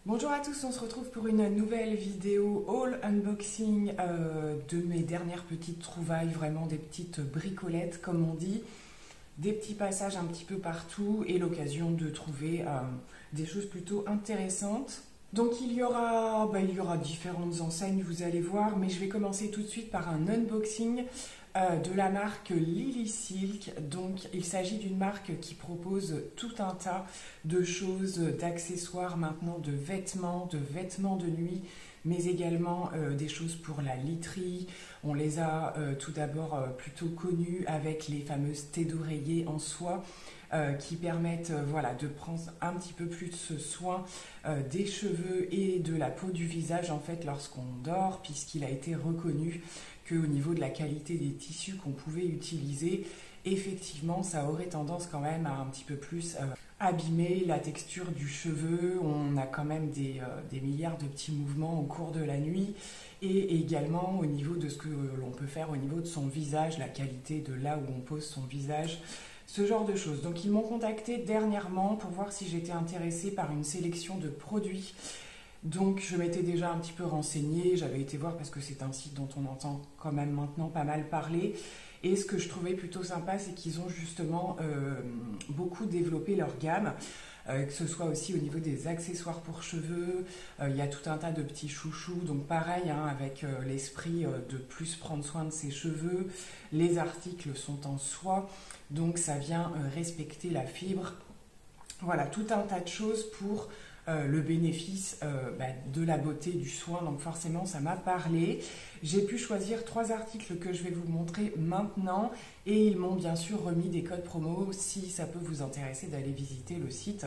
Bonjour à tous, on se retrouve pour une nouvelle vidéo haul unboxing de mes dernières petites trouvailles, vraiment des petites bricolettes comme on dit, des petits passages un petit peu partout et l'occasion de trouver des choses plutôt intéressantes. Donc il y aura différentes enseignes, vous allez voir, mais je vais commencer tout de suite par un unboxing de la marque Lily Silk. Donc il s'agit d'une marque qui propose tout un tas de choses, d'accessoires maintenant, de vêtements de nuit, mais également des choses pour la literie. On les a tout d'abord plutôt connues avec les fameuses têtes d'oreiller en soie qui permettent de prendre un petit peu plus soin des cheveux et de la peau du visage en fait lorsqu'on dort, puisqu'il a été reconnu qu'au niveau de la qualité des tissus qu'on pouvait utiliser, effectivement ça aurait tendance quand même à un petit peu plus abîmer la texture du cheveu. On a quand même des milliards de petits mouvements au cours de la nuit, et également au niveau de ce que l'on peut faire au niveau de son visage, la qualité de là où on pose son visage, ce genre de choses. Donc ils m'ont contacté dernièrement pour voir si j'étais intéressée par une sélection de produits. Donc je m'étais déjà un petit peu renseignée, j'avais été voir parce que c'est un site dont on entend quand même maintenant pas mal parler. Et ce que je trouvais plutôt sympa, c'est qu'ils ont justement beaucoup développé leur gamme, que ce soit aussi au niveau des accessoires pour cheveux. Il y a tout un tas de petits chouchous, donc pareil, avec l'esprit de plus prendre soin de ses cheveux. Les articles sont en soie, donc ça vient respecter la fibre. Voilà, tout un tas de choses pour le bénéfice de la beauté, du soin, donc forcément ça m'a parlé. J'ai pu choisir 3 articles que je vais vous montrer maintenant, et ils m'ont bien sûr remis des codes promo si ça peut vous intéresser d'aller visiter le site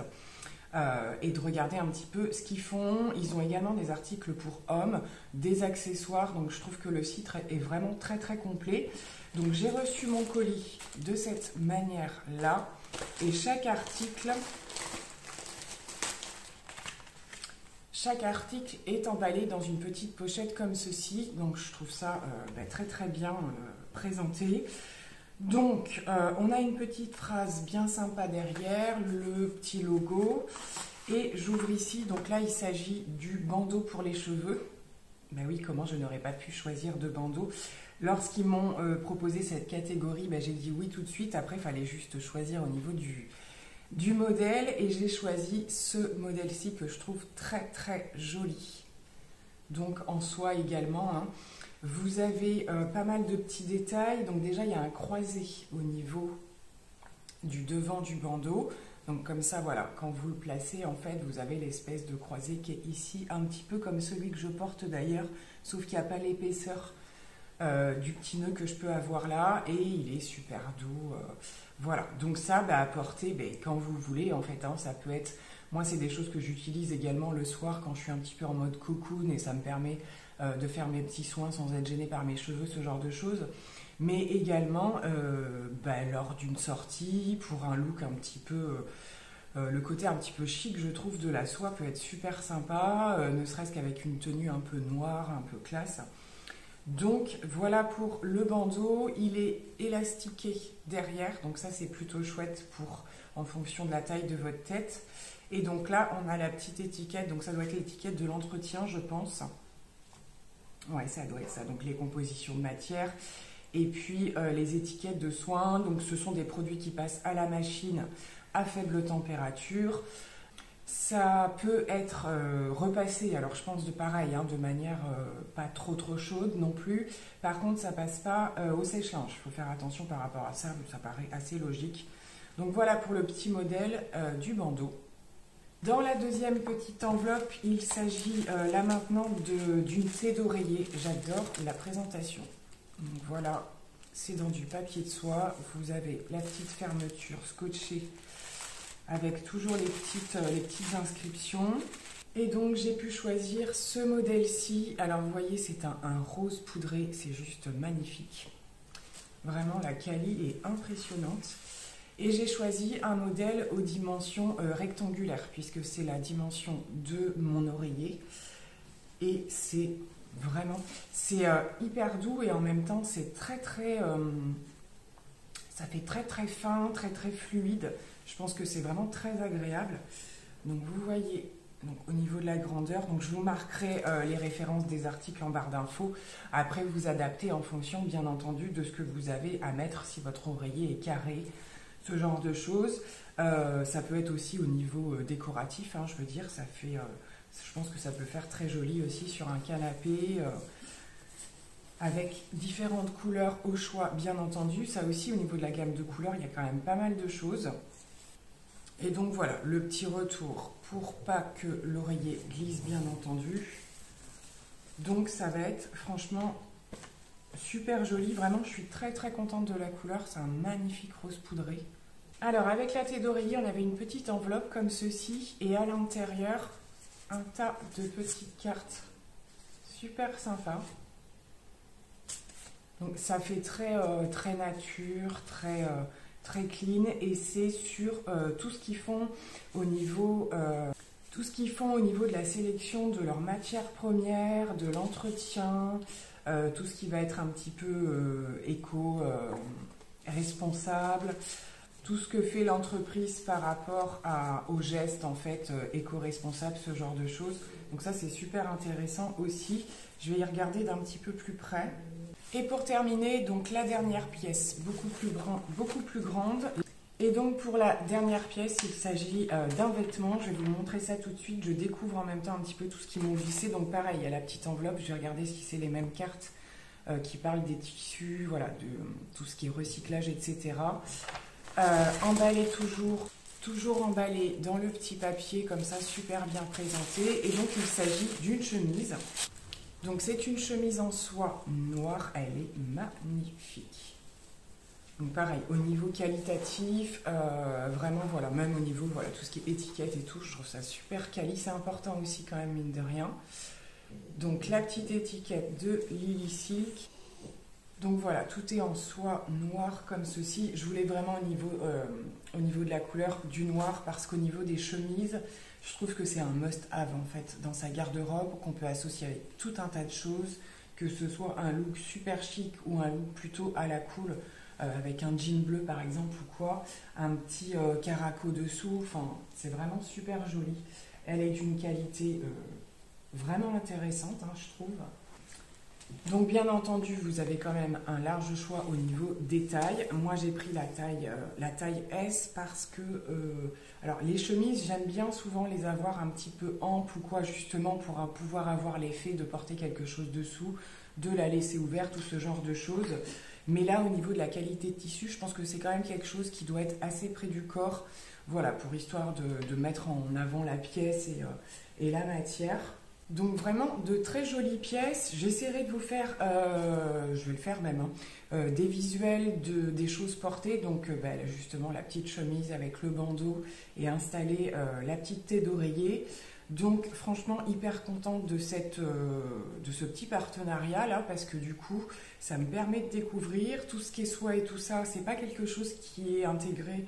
et de regarder un petit peu ce qu'ils font. Ils ont également des articles pour hommes, des accessoires, donc je trouve que le site est vraiment très très complet. Donc j'ai reçu mon colis de cette manière là, et chaque article est emballé dans une petite pochette comme ceci, donc je trouve ça très très bien présenté. Donc on a une petite phrase bien sympa derrière, le petit logo, et j'ouvre ici, donc là il s'agit du bandeau pour les cheveux. Ben oui, comment je n'aurais pas pu choisir de bandeau? Lorsqu'ils m'ont proposé cette catégorie, j'ai dit oui tout de suite. Après il fallait juste choisir au niveau du modèle, et j'ai choisi ce modèle-ci que je trouve très très joli. Donc en soie également, Vous avez pas mal de petits détails. Donc déjà il y a un croisé au niveau du devant du bandeau. Donc comme ça, voilà, quand vous le placez, en fait, vous avez l'espèce de croisé qui est ici, un petit peu comme celui que je porte d'ailleurs, sauf qu'il n'y a pas l'épaisseur du petit nœud que je peux avoir là, et il est super doux. Voilà, donc ça, à porter quand vous voulez, en fait, ça peut être... Moi, c'est des choses que j'utilise également le soir quand je suis un petit peu en mode cocoon, et ça me permet de faire mes petits soins sans être gênée par mes cheveux, ce genre de choses. Mais également lors d'une sortie, pour un look un petit peu... le côté un petit peu chic, je trouve, de la soie peut être super sympa, ne serait-ce qu'avec une tenue un peu noire, un peu classe. Donc voilà pour le bandeau, il est élastiqué derrière, donc ça c'est plutôt chouette en fonction de la taille de votre tête. Et donc là on a la petite étiquette, donc ça doit être l'étiquette de l'entretien, je pense. Ouais, ça doit être ça, donc les compositions de matière. Et puis les étiquettes de soins, donc ce sont des produits qui passent à la machine à faible température. Ça peut être repassé, alors je pense de pareil, de manière pas trop chaude non plus. Par contre, ça passe pas au sèche-linge. Il faut faire attention par rapport à ça, ça paraît assez logique. Donc voilà pour le petit modèle du bandeau. Dans la deuxième petite enveloppe, il s'agit là maintenant d'une tête d'oreiller. J'adore la présentation. Donc voilà, c'est dans du papier de soie. Vous avez la petite fermeture scotchée avec toujours les petites inscriptions. Et donc j'ai pu choisir ce modèle-ci. Alors vous voyez, c'est un rose poudré, c'est juste magnifique. Vraiment, la quali est impressionnante. Et j'ai choisi un modèle aux dimensions rectangulaires, puisque c'est la dimension de mon oreiller. Et c'est vraiment, c'est hyper doux, et en même temps c'est très très... ça fait très très fin, très très fluide. Je pense que c'est vraiment très agréable. Donc vous voyez, donc au niveau de de la grandeur. Donc je vous marquerai les références des articles en barre d'infos. Après, vous adaptez en fonction, bien entendu, de ce que vous avez à mettre, si votre oreiller est carré, ce genre de choses. Ça peut être aussi au niveau décoratif, hein, je veux dire, je pense que ça peut faire très joli aussi sur un canapé, avec différentes couleurs au choix, bien entendu. Ça aussi, au niveau de la gamme de couleurs, il y a quand même pas mal de choses. Et donc voilà, le petit retour pour pas que l'oreiller glisse, bien entendu. Donc ça va être franchement super joli. Vraiment, je suis très très contente de la couleur. C'est un magnifique rose poudré. Alors, avec la tête d'oreiller, on avait une petite enveloppe comme ceci. Et à l'intérieur, un tas de petites cartes super sympa. Donc ça fait très nature, très clean, et c'est sur tout ce qu'ils font au niveau de la sélection de leurs matières premières, de l'entretien, tout ce qui va être un petit peu responsable, tout ce que fait l'entreprise par rapport aux gestes en fait éco-responsables, ce genre de choses. Donc ça c'est super intéressant aussi. Je vais y regarder d'un petit peu plus près. Et pour terminer, donc la dernière pièce, beaucoup plus grande. Et donc pour la dernière pièce, il s'agit d'un vêtement. Je vais vous montrer ça tout de suite. Je découvre en même temps un petit peu tout ce qu'ils m'ont glissé. Donc pareil, il y a la petite enveloppe. Je vais regarder si c'est les mêmes cartes qui parlent des tissus, voilà, de tout ce qui est recyclage, etc. Emballé toujours emballé dans le petit papier, comme ça, super bien présenté. Et donc il s'agit d'une chemise. Donc c'est une chemise en soie noire, elle est magnifique. Donc pareil, au niveau qualitatif, vraiment voilà, même au niveau voilà tout ce qui est étiquette et tout, je trouve ça super quali, c'est important aussi quand même mine de rien. Donc la petite étiquette de Lily Silk. Donc voilà, tout est en soie noire comme ceci. Je voulais vraiment au niveau de la couleur du noir parce qu'au niveau des chemises, je trouve que c'est un must-have en fait dans sa garde-robe qu'on peut associer avec tout un tas de choses, que ce soit un look super chic ou un look plutôt à la cool, avec un jean bleu par exemple ou quoi, un petit caraco dessous, enfin c'est vraiment super joli. Elle est d'une qualité vraiment intéressante, hein, je trouve. Donc bien entendu, vous avez quand même un large choix au niveau des tailles. Moi j'ai pris la taille S parce que alors les chemises, j'aime bien souvent les avoir un petit peu amples ou quoi, justement pour pouvoir avoir l'effet de porter quelque chose dessous, de la laisser ouverte ou ce genre de choses. Mais là au niveau de la qualité de tissu, je pense que c'est quand même quelque chose qui doit être assez près du corps, voilà, pour histoire de mettre en avant la pièce et la matière. Donc vraiment de très jolies pièces. J'essaierai de vous faire, je vais le faire même, hein, des visuels des choses portées. Donc justement la petite chemise avec le bandeau et installer la petite tête d'oreiller. Donc franchement hyper contente de ce petit partenariat là parce que du coup ça me permet de découvrir tout ce qui est soie et tout ça. C'est pas quelque chose qui est intégré.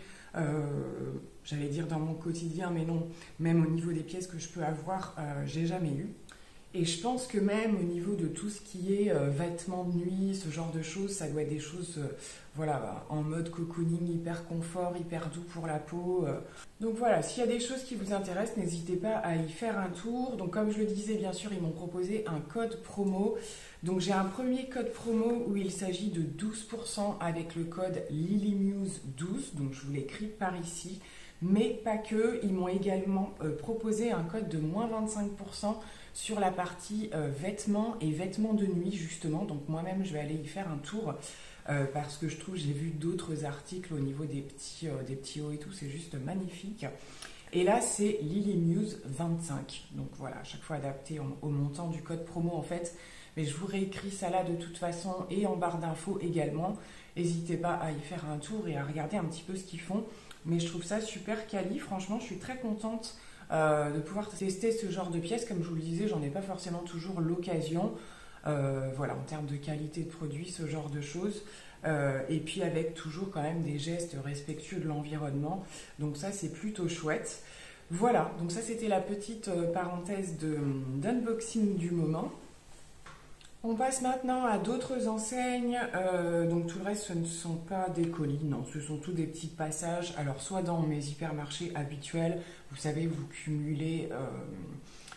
J'allais dire dans mon quotidien, mais non, même au niveau des pièces que je peux avoir, j'ai jamais eu. Et je pense que même au niveau de tout ce qui est vêtements de nuit, ce genre de choses, ça doit être des choses voilà, en mode cocooning, hyper confort, hyper doux pour la peau. Donc voilà, s'il y a des choses qui vous intéressent, n'hésitez pas à y faire un tour. Donc comme je le disais, bien sûr, ils m'ont proposé un code promo. Donc j'ai un premier code promo où il s'agit de 12% avec le code LilyMuse12. Donc je vous l'écris par ici. Mais pas que, ils m'ont également proposé un code de moins 25% sur la partie vêtements et vêtements de nuit justement. Donc moi-même je vais aller y faire un tour parce que je trouve, j'ai vu d'autres articles au niveau des petits hauts et tout, c'est juste magnifique. Et là c'est LilyMuse25. Donc voilà, à chaque fois adapté au montant du code promo en fait. Mais je vous réécris ça là de toute façon et en barre d'infos également. N'hésitez pas à y faire un tour et à regarder un petit peu ce qu'ils font. Mais je trouve ça super quali, franchement je suis très contente de pouvoir tester ce genre de pièces. Comme je vous le disais, j'en ai pas forcément toujours l'occasion, voilà, en termes de qualité de produit, ce genre de choses. Et puis avec toujours quand même des gestes respectueux de l'environnement, donc ça c'est plutôt chouette. Voilà, donc ça c'était la petite parenthèse d'unboxing du moment. On passe maintenant à d'autres enseignes, donc tout le reste ce ne sont pas des colis, non, ce sont tous des petits passages, alors soit dans mes hypermarchés habituels, vous savez, vous cumulez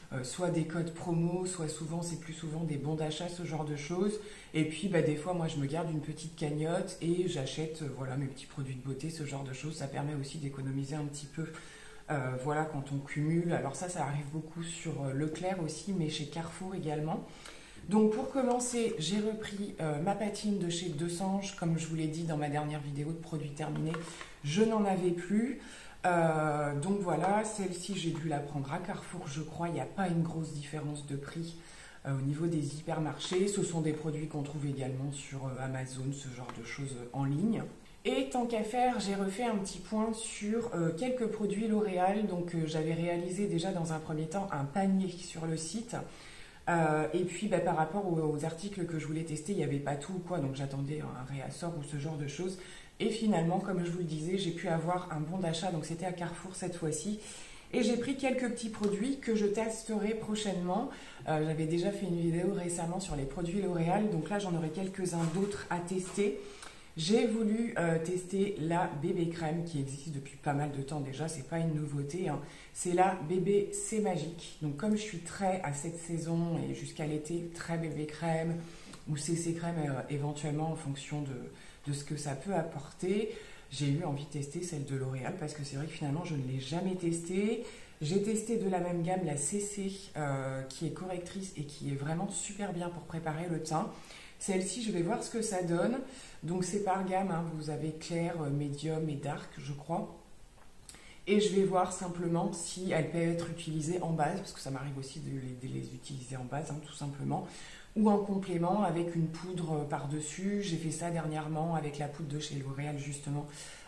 soit des codes promo, soit souvent, c'est plus souvent des bons d'achat, ce genre de choses. Et puis des fois, moi je me garde une petite cagnotte et j'achète voilà, mes petits produits de beauté, ce genre de choses. Ça permet aussi d'économiser un petit peu. Voilà, quand on cumule. Alors ça arrive beaucoup sur Leclerc aussi, mais chez Carrefour également. Donc pour commencer, j'ai repris ma patine de chez Desange. Comme je vous l'ai dit dans ma dernière vidéo de produits terminés, je n'en avais plus. Donc voilà, celle-ci j'ai dû la prendre à Carrefour, je crois. Il n'y a pas une grosse différence de prix au niveau des hypermarchés. Ce sont des produits qu'on trouve également sur Amazon, ce genre de choses en ligne. Et tant qu'à faire, j'ai refait un petit point sur quelques produits L'Oréal. Donc j'avais réalisé déjà dans un premier temps un panier sur le site. Et puis par rapport aux articles que je voulais tester, il n'y avait pas tout quoi. Donc j'attendais un réassort ou ce genre de choses. Et finalement, comme je vous le disais, j'ai pu avoir un bon d'achat. Donc c'était à Carrefour cette fois-ci. Et j'ai pris quelques petits produits que je testerai prochainement. J'avais déjà fait une vidéo récemment sur les produits L'Oréal. Donc là, j'en aurai quelques-uns d'autres à tester. J'ai voulu tester la bébé crème qui existe depuis pas mal de temps déjà, c'est pas une nouveauté, hein. C'est la bébé C'est Magique. Donc comme je suis très à cette saison et jusqu'à l'été, très bébé crème ou CC crème éventuellement en fonction de ce que ça peut apporter, j'ai eu envie de tester celle de L'Oréal parce que c'est vrai que finalement je ne l'ai jamais testée. J'ai testé de la même gamme la CC qui est correctrice et qui est vraiment super bien pour préparer le teint. Celle-ci, je vais voir ce que ça donne. Donc, c'est par gamme. Hein. Vous avez clair, médium et dark, je crois. Et je vais voir simplement si elle peut être utilisée en base, parce que ça m'arrive aussi de les utiliser en base, hein, tout simplement. Ou en complément avec une poudre par-dessus. J'ai fait ça dernièrement avec la poudre de chez L'Oréal, justement.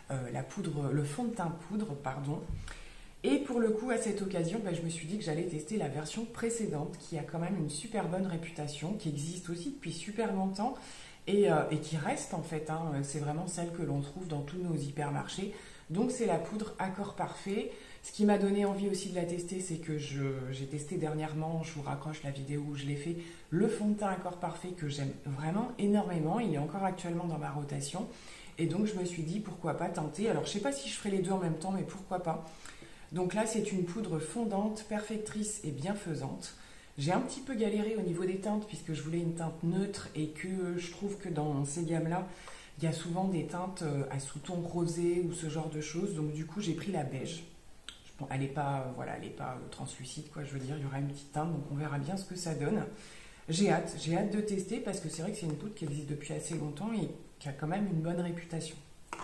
Le fond de teint poudre, pardon. Et pour le coup, à cette occasion, je me suis dit que j'allais tester la version précédente qui a quand même une super bonne réputation, qui existe aussi depuis super longtemps et qui reste en fait. Hein. C'est vraiment celle que l'on trouve dans tous nos hypermarchés. Donc c'est la poudre Accord Parfait. Ce qui m'a donné envie aussi de la tester, c'est que j'ai testé dernièrement, je vous raccroche la vidéo où je l'ai fait, le fond de teint Accord Parfait que j'aime vraiment énormément. Il est encore actuellement dans ma rotation. Et donc je me suis dit pourquoi pas tenter. Alors je ne sais pas si je ferai les deux en même temps, mais pourquoi pas. Donc là, c'est une poudre fondante, perfectrice et bienfaisante. J'ai un petit peu galéré au niveau des teintes puisque je voulais une teinte neutre et que je trouve que dans ces gammes-là, il y a souvent des teintes à sous-ton rosé ou ce genre de choses. Donc du coup, j'ai pris la beige. Bon, elle n'est pas, translucide, quoi. Je veux dire, il y aura une petite teinte, donc on verra bien ce que ça donne. J'ai hâte de tester parce que c'est vrai que c'est une poudre qui existe depuis assez longtemps et qui a quand même une bonne réputation.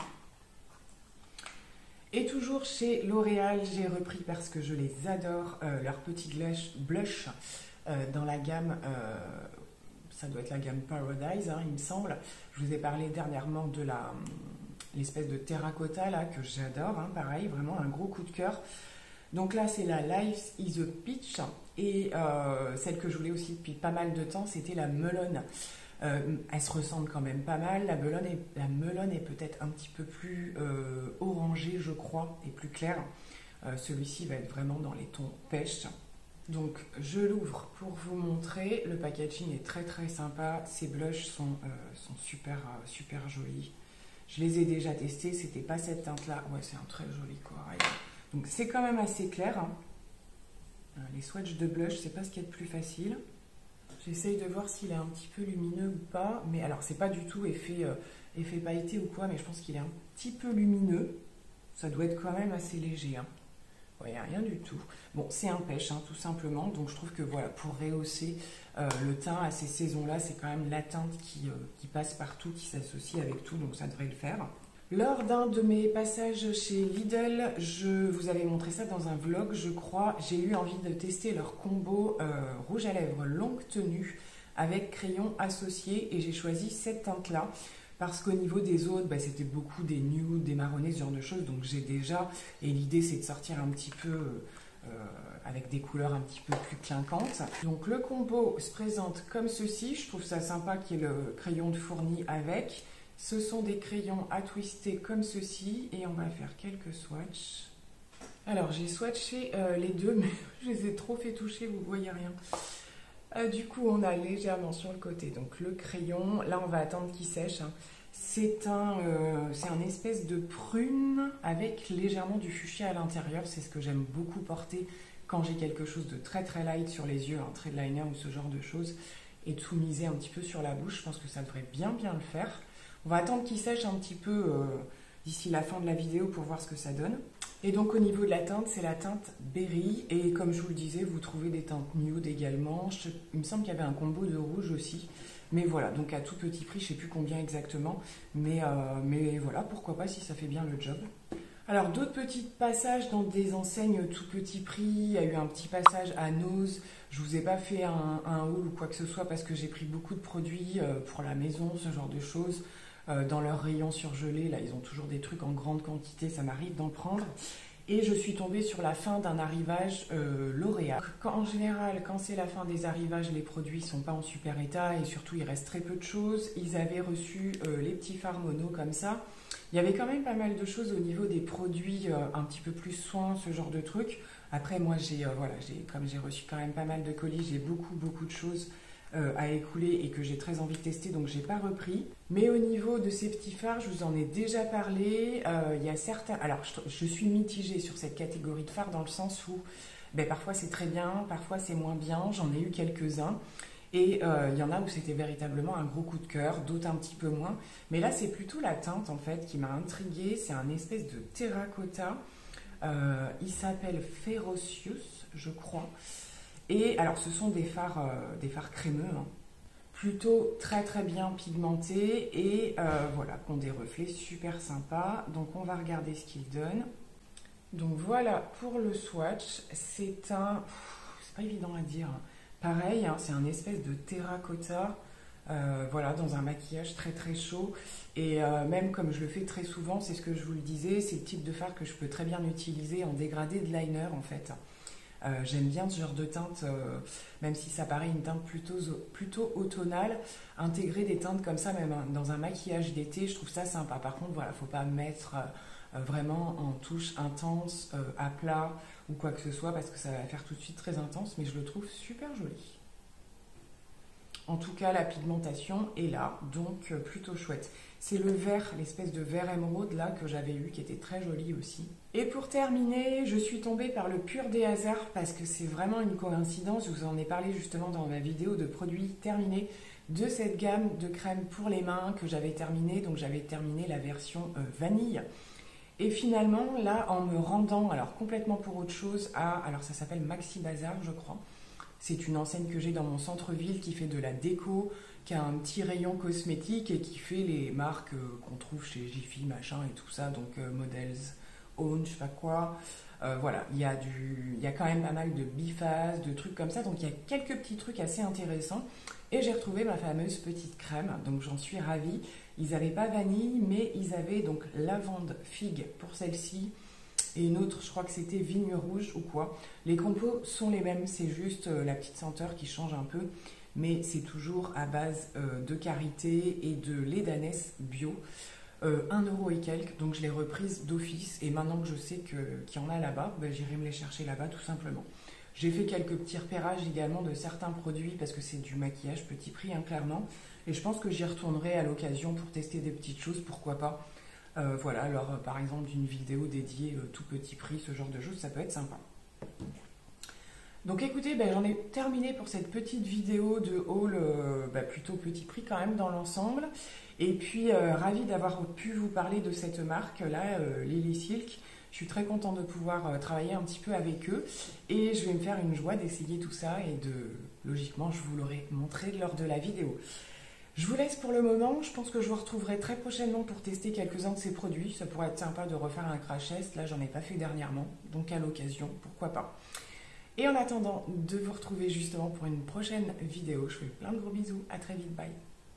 Et toujours chez L'Oréal, j'ai repris parce que je les adore, leur petit blush dans la gamme, ça doit être la gamme Paradise, hein, il me semble. Je vous ai parlé dernièrement de l'espèce de terracotta là, que j'adore, hein, pareil, vraiment un gros coup de cœur. Donc là, c'est la Life is a Peach et celle que je voulais aussi depuis pas mal de temps, c'était la melone. Elle se ressemble quand même pas mal. La melone est peut-être un petit peu plus orangée, je crois, et plus claire. Celui-ci va être vraiment dans les tons pêche. Donc, je l'ouvre pour vous montrer. Le packaging est très très sympa. Ces blushs sont super, super jolis. Je les ai déjà testés. C'était pas cette teinte-là. Ouais, c'est un très joli corail. Donc, c'est quand même assez clair. Hein. Les swatchs de blush, c'est pas ce qui est le plus facile. J'essaye de voir s'il est un petit peu lumineux ou pas. Mais alors, c'est pas du tout effet pailleté ou quoi, mais je pense qu'il est un petit peu lumineux. Ça doit être quand même assez léger. Hein. Ouais, rien du tout. Bon, c'est un pêche, hein, tout simplement. Donc, je trouve que voilà, pour rehausser le teint à ces saisons-là, c'est quand même la teinte qui passe partout, qui s'associe avec tout. Donc, ça devrait le faire. Lors d'un de mes passages chez Lidl, je vous avais montré ça dans un vlog, je crois. J'ai eu envie de tester leur combo rouge à lèvres longue tenue avec crayon associé et j'ai choisi cette teinte-là parce qu'au niveau des autres, c'était beaucoup des nudes, des marronnés, ce genre de choses. Donc j'ai déjà, et l'idée c'est de sortir un petit peu avec des couleurs un petit peu plus clinquantes. Donc le combo se présente comme ceci. Je trouve ça sympa qu'il y ait le crayon de fourni avec. Ce sont des crayons à twister comme ceci et on va faire quelques swatchs. Alors j'ai swatché les deux mais je les ai trop fait toucher, vous ne voyez rien. Du coup on a légèrement sur le côté donc le crayon, là on va attendre qu'il sèche. Hein. C'est un espèce de prune avec légèrement du fuchsia à l'intérieur, c'est ce que j'aime beaucoup porter quand j'ai quelque chose de très très light sur les yeux, un trait de liner ou ce genre de choses, et tout miser un petit peu sur la bouche. Je pense que ça devrait bien le faire. On va attendre qu'il sèche un petit peu d'ici la fin de la vidéo pour voir ce que ça donne. Et donc au niveau de la teinte, c'est la teinte Berry. Et comme je vous le disais, vous trouvez des teintes nude également. Il me semble qu'il y avait un combo de rouge aussi. Mais voilà, donc à tout petit prix, je ne sais plus combien exactement. Mais voilà, pourquoi pas si ça fait bien le job. Alors d'autres petits passages dans des enseignes tout petit prix. Il y a eu un petit passage à Nose. Je vous ai pas fait un haul ou quoi que ce soit parce que j'ai pris beaucoup de produits pour la maison, ce genre de choses. Dans leur rayon surgelé, là ils ont toujours des trucs en grande quantité, ça m'arrive d'en prendre. Et je suis tombée sur la fin d'un arrivage L'Oréal. En général, quand c'est la fin des arrivages, les produits ne sont pas en super état et surtout il reste très peu de choses. Ils avaient reçu les petits fards mono comme ça. Il y avait quand même pas mal de choses au niveau des produits un petit peu plus soins, ce genre de trucs. Après moi, comme j'ai reçu quand même pas mal de colis, j'ai beaucoup de choses à écouler et que j'ai très envie de tester, donc j'ai pas repris. Mais au niveau de ces petits fards, je vous en ai déjà parlé. Il y a certains. Alors, je suis mitigée sur cette catégorie de fards dans le sens où parfois c'est très bien, parfois c'est moins bien. J'en ai eu quelques-uns. Et il y en a où c'était véritablement un gros coup de cœur, d'autres un petit peu moins. Mais là, c'est plutôt la teinte en fait qui m'a intriguée. C'est un espèce de terracotta. Il s'appelle Ferocious, je crois. Et alors, ce sont des fards crémeux, hein, plutôt très bien pigmentés et voilà, qui ont des reflets super sympas. Donc, on va regarder ce qu'ils donnent. Donc, voilà pour le swatch. C'est pas évident à dire. Pareil, hein, c'est un espèce de terracotta. Voilà, dans un maquillage très chaud. Et même comme je le fais très souvent, c'est ce que je vous le disais, c'est le type de fard que je peux très bien utiliser en dégradé de liner en fait. J'aime bien ce genre de teinte, même si ça paraît une teinte plutôt automnale, intégrer des teintes comme ça, même dans un maquillage d'été, je trouve ça sympa. Par contre, voilà, faut pas mettre vraiment en touche intense, à plat ou quoi que ce soit, parce que ça va faire tout de suite très intense, mais je le trouve super joli. En tout cas, la pigmentation est là, donc plutôt chouette. C'est le vert, l'espèce de vert émeraude là que j'avais eu, qui était très joli aussi. Et pour terminer, je suis tombée par le pur des hasards parce que c'est vraiment une coïncidence. Je vous en ai parlé justement dans ma vidéo de produits terminés de cette gamme de crème pour les mains que j'avais terminée. Donc j'avais terminé la version vanille. Et finalement, là, en me rendant, alors complètement pour autre chose, alors ça s'appelle Maxi Bazar, je crois. C'est une enseigne que j'ai dans mon centre-ville qui fait de la déco, qui a un petit rayon cosmétique et qui fait les marques qu'on trouve chez Jiffy, machin et tout ça, donc Models, Own, je sais pas quoi. Voilà, il y a quand même pas mal de bifaces, de trucs comme ça, donc il y a quelques petits trucs assez intéressants. Et j'ai retrouvé ma fameuse petite crème, donc j'en suis ravie. Ils n'avaient pas vanille, mais ils avaient donc lavande figue pour celle-ci. Et une autre, je crois que c'était vigne rouge ou quoi. Les compos sont les mêmes, c'est juste la petite senteur qui change un peu. Mais c'est toujours à base de karité et de lait d'ânesse bio. 1 € et quelques, donc je l'ai reprise d'office. Et maintenant que je sais qu'il y en a là-bas, j'irai me les chercher là-bas tout simplement. J'ai fait quelques petits repérages également de certains produits parce que c'est du maquillage petit prix, hein, clairement. Et je pense que j'y retournerai à l'occasion pour tester des petites choses, pourquoi pas. Voilà, alors par exemple d'une vidéo dédiée tout petit prix, ce genre de choses, ça peut être sympa. Donc écoutez, j'en ai terminé pour cette petite vidéo de haul plutôt petit prix quand même dans l'ensemble. Et puis ravie d'avoir pu vous parler de cette marque là, Lily Silk. Je suis très contente de pouvoir travailler un petit peu avec eux. Et je vais me faire une joie d'essayer tout ça et logiquement, je vous l'aurai montré lors de la vidéo. Je vous laisse pour le moment, je pense que je vous retrouverai très prochainement pour tester quelques-uns de ces produits. Ça pourrait être sympa de refaire un crash test, là j'en ai pas fait dernièrement, donc à l'occasion, pourquoi pas. Et en attendant de vous retrouver justement pour une prochaine vidéo, je vous fais plein de gros bisous, à très vite, bye.